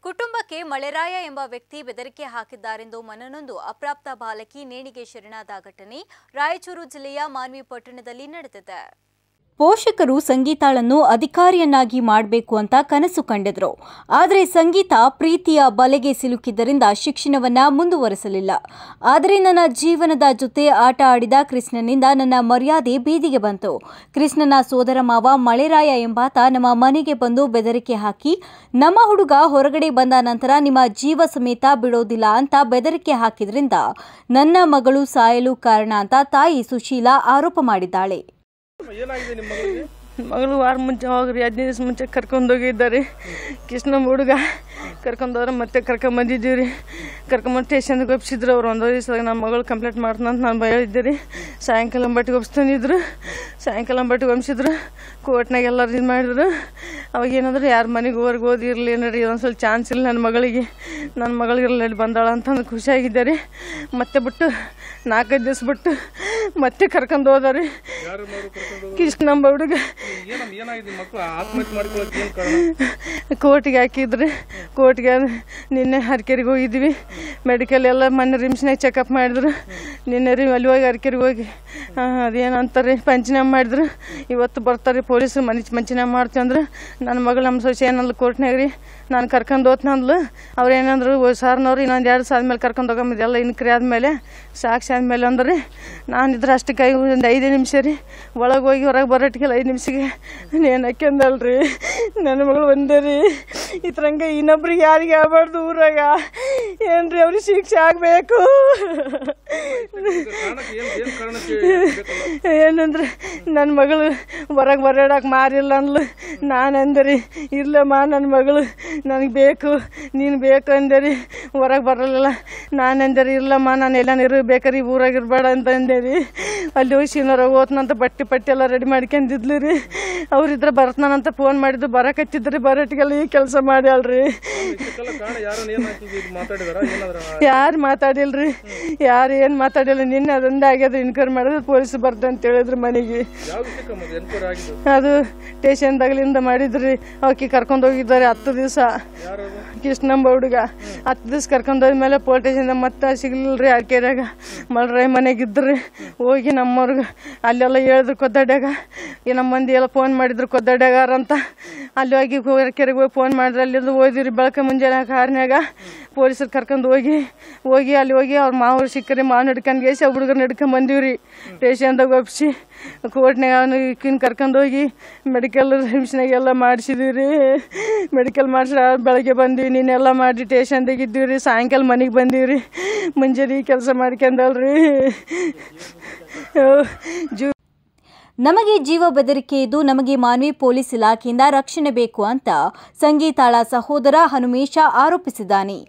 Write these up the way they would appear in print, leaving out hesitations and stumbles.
ಕುಟುಂಬಕ್ಕೆ ಮಳೆರಾಯ ಎಂಬ ವ್ಯಕ್ತಿ ಬೆದರಿಕೆ ಹಾಕಿದ್ದಾರೆಂದು ಮನನೊಂದು ಅಪ್ರಾಪ್ತ ಬಾಲಕಿ ನೇಣಿಗೆ ಶರಣಾದ ಘಟನೆ ರಾಯಚೂರು ಜಿಲ್ಲೆಯ ಮಾನ್ವಿ ಪಟ್ಟಣದಲ್ಲಿ ನಡೆದಿದೆ. ಪೋಷಕರು ಸಂಗೀತಾಳನ್ನು ಅಧಿಕಾರಿಯನ್ನಾಗಿ ಮಾಡಬೇಕು ಅಂತ ಕನಸು ಕಂಡಿದ್ರು. ಆದರೆ ಸಂಗೀತ ಪ್ರೀತಿಯ ಬಲೆಗೆ ಸಿಲುಕಿದ್ದರಿಂದ ಶಿಕ್ಷಣವನ್ನ ಮುಂದುವರಿಸಲಿಲ್ಲ. ಆದರೆ ನನ್ನ ಜೀವನದ ಜೊತೆ ಆಟ ಆಡಿದ ಕೃಷ್ಣನಿಂದ ನನ್ನ ಮರ್ಯಾದೆ ಬೀದಿಗೆ ಬಂತು. ಕೃಷ್ಣನ ಸೋದರ ಮಾವ ಮಳೆರಾಯ ಎಂಬಾತ ನಮ್ಮ ಮನೆಗೆ ಬಂದು ಬೆದರಿಕೆ ಹಾಕಿ, ನಮ್ಮ ಹುಡುಗ ಹೊರಗಡೆ ಬಂದ ನಂತರ ನಿಮ್ಮ ಜೀವ ಸಮೇತ ಬಿಡೋದಿಲ್ಲ ಅಂತ ಬೆದರಿಕೆ ಹಾಕಿದ್ರಿಂದ ನನ್ನ ಮಗಳು ಸಾಯಲು ಕಾರಣ ಅಂತ ತಾಯಿ ಸುಶೀಲಾ ಆರೋಪ ಮಾಡಿದ್ದಾಳೆ. ಮಗಳು ವಾರ ಮುಂಚೆ ಹೋಗ್ರಿ 15 ದಿವಸ ಮುಂಚೆ ಕರ್ಕೊಂಡೋಗಿದ್ದಾರೆ. ಕೃಷ್ಣ ಹುಡುಗ ಕರ್ಕೊಂಡೋದ್ರೆ ಮತ್ತೆ ಕರ್ಕೊಂಬಂದಿದ್ದೀವಿ ರೀ. ಕರ್ಕೊಂಬಂದು ಸ್ಟೇಷನ್ಗೆ ಒಪ್ಪಿಸಿದ್ರು. ಅವ್ರು 1 ದಿವಸದಾಗ ನಮ್ಮ ಮಗಳು ಕಂಪ್ಲೇಂಟ್ ಮಾಡ್ತಾನೆ ಅಂತ ನಾನು ಹೇಳಿದ್ದೆ ರೀ. ಸಾಯಂಕಾಲ ಬಟ್ಟಿಗೆ ಒಪ್ಪಿಸ್ತಾನಿದ್ರು. ಸಾಯಂಕಾಲ ಬಟ್ಟಿಗೆ ಒಪ್ಪಿಸಿದ್ರು. ಕೋರ್ಟ್ನಾಗ ಎಲ್ಲರೂ ಇದು ಮಾಡಿದ್ರು. ಅವಾಗ ಏನಂದ್ರೆ ಯಾರ ಮನೆಗೆ ಹೊರಗೆ ಓದಿರಲಿ ಏನಾರಿ ಒಂದ್ಸಲ ಚಾನ್ಸ್ ಇಲ್ಲ ನನ್ನ ಮಗಳಿಗೆ ಬಂದಾಳ ಅಂತಂದು ಖುಷಿಯಾಗಿದ್ದಾರೆ. ಮತ್ತೆ ಬಿಟ್ಟು 4-5 ದಿವಸ ಬಿಟ್ಟು ಮತ್ತೆ ಕರ್ಕೊಂಡು ಹೋದಾರಿ ಕೃಷ್ಣಂಬ ಹುಡುಗ. ಕೋರ್ಟಿಗೆ ಹಾಕಿದ್ರಿ. ಕೋರ್ಟ್ಗೆ ನಿನ್ನೆ ಹರಕೆರಿಗೆ ಹೋಗಿದ್ವಿ. ಮೆಡಿಕಲ್ ಎಲ್ಲ ಮೊನ್ನೆ ರಿಮ್ಸ್ನಾಗ ಚೆಕಪ್ ಮಾಡಿದ್ರು. ನಿನ್ನೆ ರೀ ಅಲ್ಲಿ ಹೋಗಿ ಹರಕೆರಿಗೆ ಹೋಗಿ ಅದೇನಂತಾರೆ ಪಂಚನಾಮ ಮಾಡಿದ್ರು. ಇವತ್ತು ಬರ್ತಾರೆ ಪೊಲೀಸರು ಪಂಚನಾಮ ಮಾಡ್ತೀವಿ ಅಂದ್ರೆ ನನ್ನ ಮಗಳು ನಮ್ಮ ಸೊಸೆ ಏನಂದ್ಲು ಕೋರ್ಟ್ನಾಗ ರೀ, ನಾನು ಕರ್ಕೊಂಡು ಹೋತ್ನಂದ್ಲು. ಅವ್ರು ಏನಂದ್ರು ಸಾರ್ನವ್ರು ಇನ್ನೊಂದು 2 ದಿವಸ ಆದ್ಮೇಲೆ ಕರ್ಕೊಂಡು ಹೋಗಂಬಿದ್ದೆಲ್ಲ ಇನ್ಕ್ರಿ ಆದಮೇಲೆ ಸಾಕ್ಷಿ ಆದಮೇಲೆ ಅಂದ್ರೆ ನಾನು ಇದ್ರೆ ಅಷ್ಟಕ್ಕೆ ಒಂದು 5 ನಿಮಿಷ ರೀ ಒಳಗೆ ಹೋಗಿ ಹೊರಗೆ ಬರೋಟ್ಟಿಗೆಲ್ಲ 5 ನಿಮಿಷಕ್ಕೆ ಏನು ಹಾಕ್ಯಂದಲ್ರಿ ನನ್ನ ಮಗಳು ಒಂದೇ ರೀ. ಈ ಥರಂಗ ಇನ್ನೊಬ್ರಿಗೆ ಯಾರಿಗೆ ಆಗಬಾರ್ದು ಊರಾಗ. ಏನ್ರಿ ಅವ್ರಿಗೆ ಶಿಕ್ಷೆ ಆಗಬೇಕು. ಏನಂದ್ರೆ ನನ್ನ ಮಗಳು ಹೊರಗೆ ಬರೋಡಕ್ಕೆ ಮಾರಿಲ್ಲ ಅಂದ್ಲು. ನಾನು ಅಂದರಿ ಇರ್ಲಮ್ಮ ನನ್ನ ಮಗಳು ನನಗೆ ಬೇಕು, ನೀನು ಬೇಕು ಅಂದೇರಿ. ಹೊರಗೆ ಬರಲಿಲ್ಲ. ನಾನು ಅಂದೇರಿ ಇರ್ಲಮ್ಮ ನಾನು ಎಲ್ಲಾನು ಇರಬೇಕ್ರಿ, ಊರಾಗಿರ್ಬೇಡ ಅಂತ ಅಂದೇರಿ. ಅಲ್ಲಿ ಹೋಗಿ ಶೀನವ್ರಾಗ ಓದ್ನಂತ ಪಟ್ಟಿ ಎಲ್ಲ ರೆಡಿ ಮಾಡ್ಕೊಂಡಿದ್ಲು ರೀ. ಅವ್ರಿದ್ರೆ ಬರ್ತಾನಂತ ಫೋನ್ ಮಾಡಿದ್ದು ಬರಕತ್ತಿದ್ರಿ. ಬರೋಟ್ಟಿಗೆಲ್ಲ ಈ ಕೆಲಸ ಮಾಡ್ಯಾಳ್ರಿ. ಯಾರು ಮಾತಾಡಿಲ್ರಿ, ಯಾರು ಏನು ಮಾತಾಡಿಲ್ಲ. ನಿನ್ನೆ ಅದೊಂದೇ ಆಗ್ಯದ ಇನ್ಕ್ವೈರಿ ಮಾಡಿದ್ರೆ ಪೊಲೀಸ್ ಬರ್ದ ಅಂತ ಹೇಳಿದ್ರು ಮನೆಗೆ. ಅದು ಸ್ಟೇಷನ್ದಾಗಲಿಂದ ಮಾಡಿದ್ರಿ. ಅವಕ್ಕೆ ಕರ್ಕೊಂಡು ಹೋಗಿದ್ದಾರೆ 10 ದಿವಸ. ಕೃಷ್ಣಂಬ ಹುಡುಗ 10 ದಿವಸ ಕರ್ಕೊಂಡು ಹೋದ್ಮೇಲೆ ಪೊಲೀಸ್ ಸ್ಟೇಷನ್ದ ಮತ್ತೆ ಸಿಗ್ಲಿಲ್ರಿ. ಅರ್ಕೆರಾಗ ಮಲ್ರಾಯ ಮನೆಗಿದ್ರಿ. ಹೋಗಿ ನಮ್ಮವ್ರಿಗೆ ಅಲ್ಲೆಲ್ಲ ಹೇಳಿದ್ರು ಕೊದ್ದಾಡ್ಯಾಗ. ನಮ್ಮ ಮಂದಿ ಎಲ್ಲ ಫೋನ್ ಮಾಡಿದ್ರು ಕೊದ್ದಾಡ್ಯಾಗಾರ ಅಂತ. ಅಲ್ಲಿ ಹೋಗಿ ಅರ್ಕೆರೆಗೆ ಹೋಗಿ ಫೋನ್ ಮಾಡಿದ್ರೆ ಅಲ್ಲಿಂದ ಹೋದಿರಿ. ಬೆಳಗ್ಗೆ ಮುಂಜಾನೆ ಕಾರ್ನ್ಯಾಗ ಪೊಲೀಸರು ಕರ್ಕೊಂಡು ಹೋಗಿ ಅಲ್ಲಿ ಹೋಗಿ ಅವ್ರ ಮಾವರು ಸಿಕ್ಕರಿ. ಮಾವು ನಡ್ಕೊಂಡು ಗೇಸಿ ಹುಡುಗರು ನಡ್ಕೊಂಡು ಬಂದೀವ್ರಿ. ಸ್ಟೇಷನ್ದಾಗ ಒಪ್ಪಿಸಿ ಕೋರ್ಟ್ನಾಗ ಅವನು ಕರ್ಕೊಂಡು ಹೋಗಿ ಮೆಡಿಕಲ್ ರಿಮ್ಸ್ನಾಗೆಲ್ಲ ಮಾಡಿಸಿದೀವಿ ರೀ. ಮೆಡಿಕಲ್ ಮಾಡಿಸಿ ಬೆಳಗ್ಗೆ ಬಂದೀವಿ. ನೀನೆಲ್ಲ ಮಾಡಿ ಸ್ಟೇಷನ್ದಾಗ ಇದ್ದೀವಿ ರೀ. ಸಾಯಂಕಾಲ ಮನೆಗೆ ಬಂದೀವಿ ರೀ. ಮುಂಜಾನೆ ಕೆಲಸ ಮಾಡ್ಕೊಂಡಲ್ರಿ. ನಮಗೆ ಜೀವ ಬೆದರಿಕೆ ಇದ್ದು ನಮಗೆ ಮಾನ್ವಿ ಪೊಲೀಸ್ ಇಲಾಖೆಯಿಂದ ರಕ್ಷಣೆ ಬೇಕು ಅಂತ ಸಂಗೀತಾಳ ಸಹೋದರ ಹನುಮೇಶ ಆರೋಪಿಸಿದ್ದಾನೆ.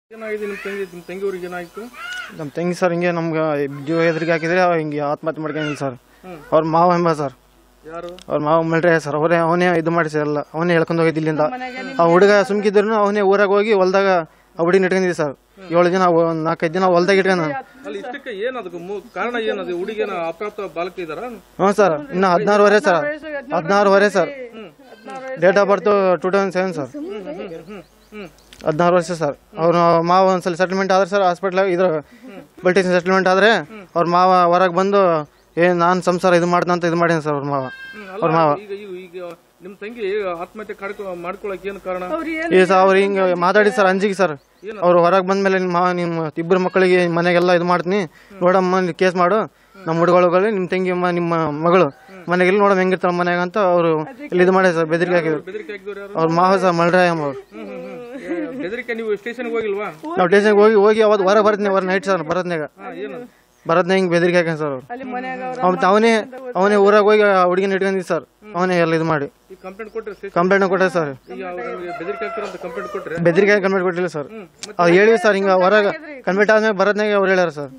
ನಮ್ಮ ತಂಗಿ ಸರ್ ಹಿಂಗೆ ನಮ್ಗೆ ಜೀವ ಹೆದರಿಕೆ ಹಾಕಿದ್ರೆ ಹಿಂಗೆ ಆತ್ಮಹತ್ಯೆ ಮಾಡ್ಕೊಂಡಿಲ್ಲ ಸರ್. ಅವ್ರ ಮಾವ ಎಂಬ ಸರ್, ಅವ್ರ ಮಾವ ಮಲ್ರೆ ಸರ್. ಅವನೇ ಇದು ಮಾಡಿ ಸರ್, ಎಲ್ಲ ಅವನೇ ಹೇಳ್ಕೊಂಡು ಹೋಗಿದ್ದು ಇಲ್ಲಿಂದ. ಆ ಹುಡುಗ ಸುಮ್ಕಿದ್ರು ಅವನೇ ಊರಾಗ ಹೋಗಿ ಹೊಲ್ದಾಗ ಆ ಹುಡುಗಿ ಇಟ್ಕೊಂಡಿದ್ವಿ ಸರ್. 7 ದಿನ 4-5 ದಿನ ಹೊಲ್ದಾಗ ಇಟ್ಕೊಂಡ. ಹ್ಞೂ ಸರ್, ಇನ್ನು 16 ವರ್ಷ ಸರ್. 16 ವರ್ಷ sir. Date of birth 2007 sir. 16 ವರ್ಷ ಸರ್. ಅವ್ರ ಮಾವ ಒಂದ್ಸಲ ಸೆಟಲ್ಮೆಂಟ್ ಆದ್ರೆ ಸರ್ ಹಾಸ್ಪಿಟ್ಲಾಗ ಇದ್ರ ಬಲ್ಟೇಷನ್ ಸೆಟಲ್ಮೆಂಟ್ ಆದ್ರೆ ಅವ್ರ ಮಾವ ಹೊರಗೆ ಬಂದು ನಾನು ಸಂಸಾರ ಇದು ಮಾಡ್ದ ಅಂತ ಇದು ಮಾಡೀನಿ ಸರ್. ಅವ್ರ ಮಾವ ನಿಮ್ ತಂಗಿ ಆತ್ಮಹತ್ಯೆ ಮಾಡ್ಕೊಳಕ್ ಏನ್ ಕಾರಣ? ಅವ್ರು ಹಿಂಗ ಮಾತಾಡಿ ಸರ್ ಅಂಜಿಗೆ ಸರ್. ಅವ್ರು ಹೊರಗೆ ಬಂದ್ಮೇಲೆ ನಿಮ್ಮ 2 ಮಕ್ಕಳಿಗೆ ಮನೆಗೆಲ್ಲ ಇದು ಮಾಡ್ತೀನಿ ನೋಡಮ್ಮ, ಕೇಸ್ ಮಾಡು, ನಮ್ಮ ಹುಡುಗಗಳು ನಿಮ್ಮ ತಂಗಿ ನಿಮ್ಮ ಮಗಳು ಮನೆಗೆಲ್ಲ ನೋಡಮ್ಮ ಹೆಂಗಿರ್ತಾಳ ಮನೆಯಾಗ ಅಂತ ಅವ್ರು ಇಲ್ಲಿ ಇದು ಮಾಡಿ ಸರ್ ಬೆದರಿಕೆ ಹಾಕಿದ್ರು. ಅವ್ರ ಮಾವ ಸರ್ ಮಲ್ರಾಯ ಅವ್ರು. ನೀವು ಸ್ಟೇಷನ್ಗೆ ಹೋಗಿಲ್ವಾ? ನಾವು ಸ್ಟೇಷನ್ಗೆ ಹೋಗಿ ಅವತ್ತು ಹೊರಗೆ ಬರ್ತೀನಿ. ನೈಟ್ ಸರ್ ಬರೋದ್ನಾಗ ಹಿಂಗೆ ಬೆದರಿಕೆ ಹಾಕಿ ಸರ್. ಅವ್ರು ಅವನೇ ಊರಾಗ ಹೋಗಿ ಹುಡುಗಿನ ಇಟ್ಕೊಂಡಿದ್ದು ಸರ್. ಅವನೇ ಎಲ್ಲ ಇದು ಮಾಡಿ ಕಂಪ್ಲೇಂಟ್ ಕೊಟ್ಟೆ ಸರ್. ಬೆದರಿಕೆ ಕಂಪ್ಲೇಂಟ್ ಕೊಟ್ಟಿಲ್ಲ ಸರ್. ಅವ್ರು ಹೇಳಿವಿ ಸರ್ ಹಿಂಗ ಹೊರಗೆ ಕಂಪ್ಲೇಂಟ್ ಆದ್ಮೇಲೆ ಬರೋದ್ನಾಗ ಅವ್ರು ಹೇಳ್ಯಾರ ಸರ್.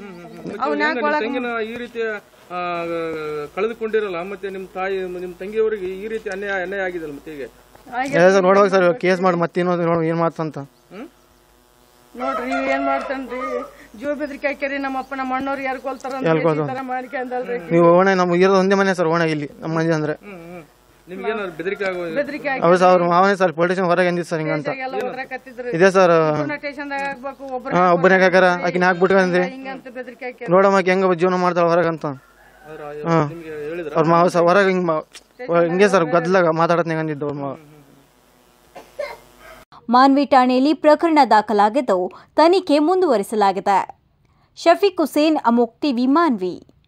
ಈ ರೀತಿ ಕಳೆದುಕೊಂಡಿರಲ್ಲ ಮತ್ತೆ ನಿಮ್ ತಂಗಿಯವರಿಗೆ ಈ ರೀತಿ ಅನ್ಯಾಯ ಆಗಿದಲ್ಲ ಮತ್ತೆ ಈಗ ನೋಡ್ಬೇಕು ಸರ್. ಕೇಸ್ ಮಾಡಿ ಮತ್ತೆ ಇನ್ನೊಂದು ಏನ್ ಮಾಡ್ತಂತ ನೋಡ್ರಿ ಏನ್ ಮಾಡ್ತಾನ್ರಿ. ಜೀವ ಬೆದರಿಕೆ ಹಾಕ್ಯಾರಿ. ನಮ್ಮಪ್ಪ ನಮ್ಮ ಅಣ್ಣವ್ರು ಯಾರು ನೀವು ಓಣೆ ನಮ್ಗೆ ಇರೋದು ಒಂದೇ ಮನೆ ಸರ್. ಓಣೆ ಇಲ್ಲಿ ನಮ್ಮ ಮನೆ ಅಂದ್ರೆ ನಿಮ್ಗೆ ಏನಾದ್ರು ಬೆದರಿಕೆ ಆಗೋ ಬೆದರಿಕೆ ಹೌದು ಸರ್ ಅವ್ರು ಮಾವನೇ ಸರ್ ಪೊಲಿಟಿಷನ್ ಹೊರಗೆ ಅಂದಿದ್ದು ಸರ್ ಹಿಂಗಂತ ಎಲ್ಲ ಓದ್ರಾಕತ್ತಿದ್ರು ಇದೆ ಸರ್ ಸ್ಟೇಷನ್ದಾಗ ಹಾಕ್ಬೇಕು ಒಬ್ರು ಒಬ್ಬನೇ ಹಾಕಾರ ಆಕಿನ ಹಾಕ್ಬಿಟ್ಕೊಂಡ್ರಿ ಹಿಂಗಂತ ಬೆದರಿಕೆ ಹಾಕಿ ನೋಡಮ್ಮ ಆಕಿ ಹೆಂಗ ಜೀವನ ಮಾಡ್ತಾಳೆ ಹೊರಗಂತ ನಿಮ್ಗೆ ಹೇಳಿದ್ರ ಅವ್ರ ಮಾವ ಸರ್ ಹೊರಗೆ ಹಿಂಗೆ ಸರ್ ಗದ್ಲಾಗ ಮಾತಾಡತ್ ಅಂದಿದ್ದು ಅವ್ರ ಮಾವ. ಮಾನ್ವಿ ಠಾಣೆಯಲ್ಲಿ ಪ್ರಕರಣ ದಾಖಲಾಗಿದ್ದು ತನಿಖೆ ಮುಂದುವರಿಸಲಾಗಿದೆ. ಶಫೀಕ್ ಹುಸೇನ್, ಅಮೋಕ್ ಟಿವಿ, ಮಾನ್ವಿ.